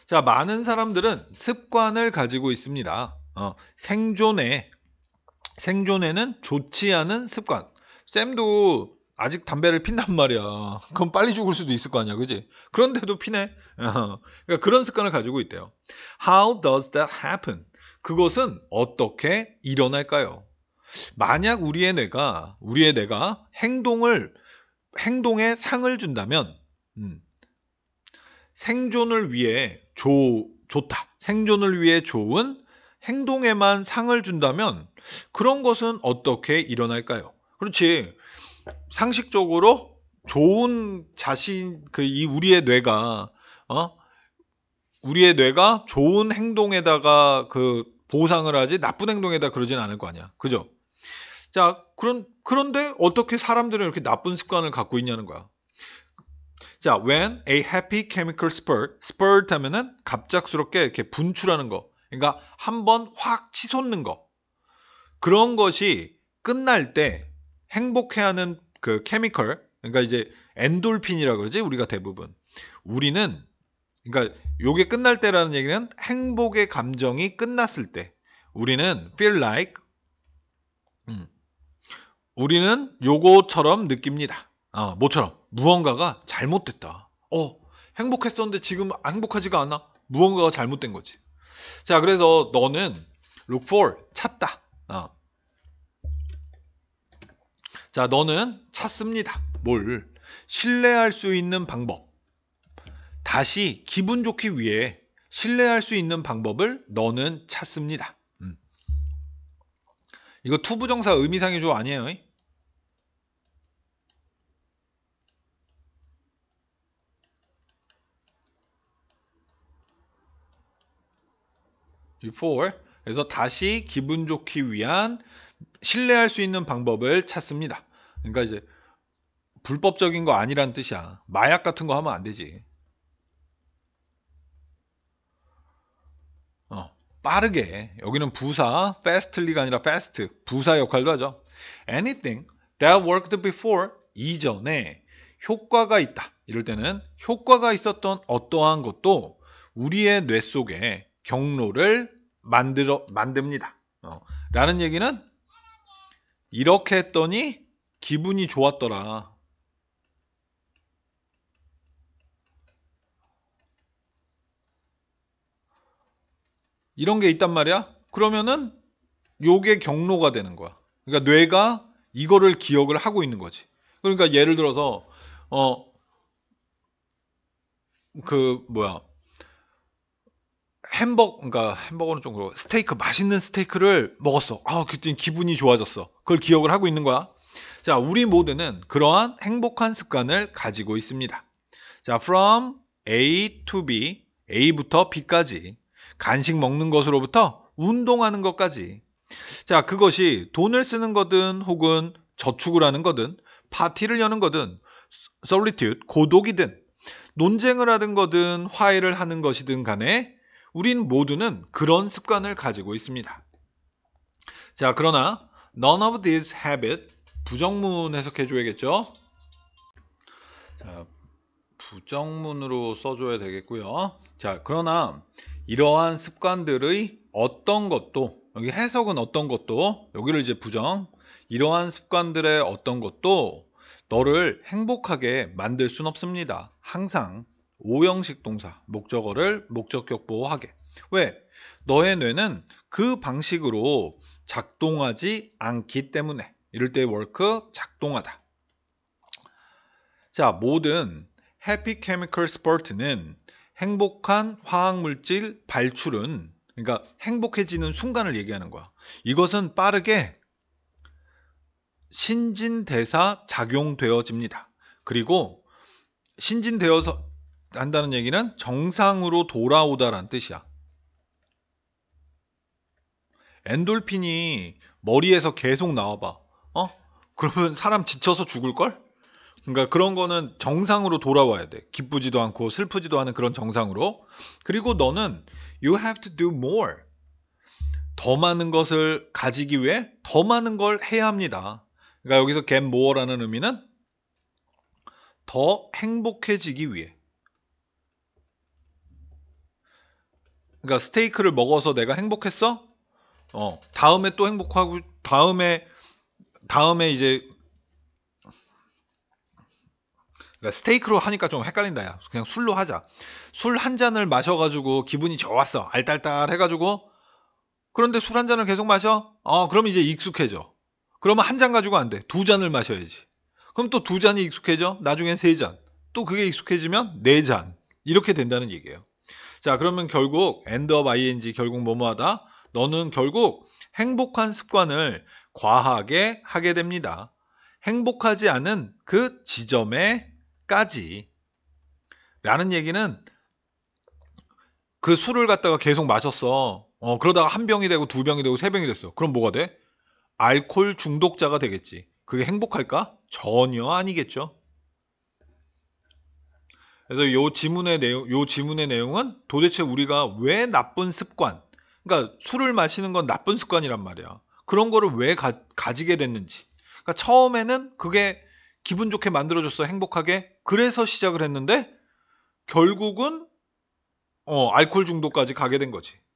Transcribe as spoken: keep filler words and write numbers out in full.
자, 많은 사람들은 습관을 가지고 있습니다. 어, 생존에, 생존에는 좋지 않은 습관. 쌤도 아직 담배를 핀단 말이야. 그럼 빨리 죽을 수도 있을 거 아니야, 그지? 그런데도 피네. 어, 그러니까 그런 습관을 가지고 있대요. How does that happen? 그것은 어떻게 일어날까요? 만약 우리의 뇌가, 우리의 뇌가 행동을, 행동에 상을 준다면, 음, 생존을 위해 조, 좋다. 생존을 위해 좋은 행동에만 상을 준다면 그런 것은 어떻게 일어날까요? 그렇지. 상식적으로 좋은 자신, 그, 이 우리의 뇌가, 어? 우리의 뇌가 좋은 행동에다가 그 보상을 하지 나쁜 행동에다 그러진 않을 거 아니야. 그죠? 자, 그런, 그런데 어떻게 사람들은 이렇게 나쁜 습관을 갖고 있냐는 거야. 자, when a happy chemical spurt, spurt 하면은 갑작스럽게 이렇게 분출하는 거. 그러니까 한번 확 치솟는 거. 그런 것이 끝날 때 행복해하는 그 케미컬, 그러니까 이제 엔돌핀이라고 그러지 우리가 대부분. 우리는 그러니까 요게 끝날 때라는 얘기는 행복의 감정이 끝났을 때 우리는 feel like 음, 우리는 요거처럼 느낍니다. 어, 뭐처럼 무언가가 잘못됐다. 어, 행복했었는데 지금 행복하지가 않아. 무언가가 잘못된 거지. 자, 그래서 너는 look for 찾다. 어. 자, 너는 찾습니다. 뭘? 신뢰할 수 있는 방법. 다시 기분 좋기 위해 신뢰할 수 있는 방법을 너는 찾습니다. 음. 이거 투부정사 의미상해조 아니에요? for. 그래서 다시 기분 좋기 위한 신뢰할 수 있는 방법을 찾습니다. 그러니까 이제 불법적인 거 아니란 뜻이야. 마약 같은 거 하면 안 되지. 어, 빠르게. 여기는 부사, fastly가 아니라 fast. 부사 역할도 하죠. Anything that worked before. 이전에 효과가 있다. 이럴 때는 효과가 있었던 어떠한 것도 우리의 뇌 속에 경로를 만들어, 만듭니다. 어, 라는 얘기는 이렇게 했더니 기분이 좋았더라. 이런 게 있단 말이야. 그러면은 요게 경로가 되는 거야. 그러니까 뇌가 이거를 기억을 하고 있는 거지. 그러니까 예를 들어서 어 그 뭐야 햄버거, 그러니까 햄버거는 좀 그렇고 스테이크, 맛있는 스테이크를 먹었어. 아, 그때 기분이 좋아졌어. 그걸 기억을 하고 있는 거야. 자, 우리 모두는 그러한 행복한 습관을 가지고 있습니다. 자, from A to B, A부터 B까지 간식 먹는 것으로부터 운동하는 것까지. 자, 그것이 돈을 쓰는 거든 혹은 저축을 하는 거든 파티를 여는 거든 solitude, 고독이든 논쟁을 하든 거든 화해를 하는 것이든 간에 우린 모두는 그런 습관을 가지고 있습니다. 자, 그러나 none of these habit 부정문 해석해 줘야겠죠? 자, 부정문으로 써줘야 되겠고요. 자, 그러나 이러한 습관들의 어떤 것도 여기 해석은 어떤 것도 여기를 이제 부정 이러한 습관들의 어떤 것도 너를 행복하게 만들 순 없습니다. 항상 오형식 동사 목적어를 목적격 보호하게. 왜? 너의 뇌는 그 방식으로 작동하지 않기 때문에 이럴 때 work 작동하다. 자, 모든 해피 케미컬 스포트는 행복한 화학물질 발출은 그러니까 행복해지는 순간을 얘기하는 거야. 이것은 빠르게 신진대사 작용되어집니다. 그리고 신진되어서 한다는 얘기는 정상으로 돌아오다라는 뜻이야. 엔돌핀이 머리에서 계속 나와봐. 어? 그러면 사람 지쳐서 죽을걸? 그러니까 그런 거는 정상으로 돌아와야 돼. 기쁘지도 않고 슬프지도 않은 그런 정상으로. 그리고 너는 you have to do more. 더 많은 것을 가지기 위해 더 많은 걸 해야 합니다. 그러니까 여기서 get more라는 의미는 더 행복해지기 위해. 그러니까 스테이크를 먹어서 내가 행복했어? 어, 다음에 또 행복하고, 다음에, 다음에 이제, 그러니까 스테이크로 하니까 좀 헷갈린다, 야. 그냥 술로 하자. 술 한 잔을 마셔가지고 기분이 좋았어. 알딸딸 해가지고. 그런데 술 한 잔을 계속 마셔? 어, 그럼 이제 익숙해져. 그러면 한 잔 가지고 안 돼. 두 잔을 마셔야지. 그럼 또 두 잔이 익숙해져? 나중엔 세 잔. 또 그게 익숙해지면 네 잔. 이렇게 된다는 얘기예요. 자, 그러면 결국 end of ing 결국 뭐뭐하다? 너는 결국 행복한 습관을 과하게 하게 됩니다. 행복하지 않은 그 지점에까지. 라는 얘기는 그 술을 갖다가 계속 마셨어. 어, 그러다가 한 병이 되고 두 병이 되고 세 병이 됐어. 그럼 뭐가 돼? 알코올 중독자가 되겠지. 그게 행복할까? 전혀 아니겠죠. 그래서 요 지문의 내용, 요 지문의 내용은 도대체 우리가 왜 나쁜 습관, 그러니까 술을 마시는 건 나쁜 습관이란 말이야. 그런 거를 왜 가, 가지게 됐는지. 그러니까 처음에는 그게 기분 좋게 만들어줬어, 행복하게. 그래서 시작을 했는데 결국은 어, 알코올 중독까지 가게 된 거지.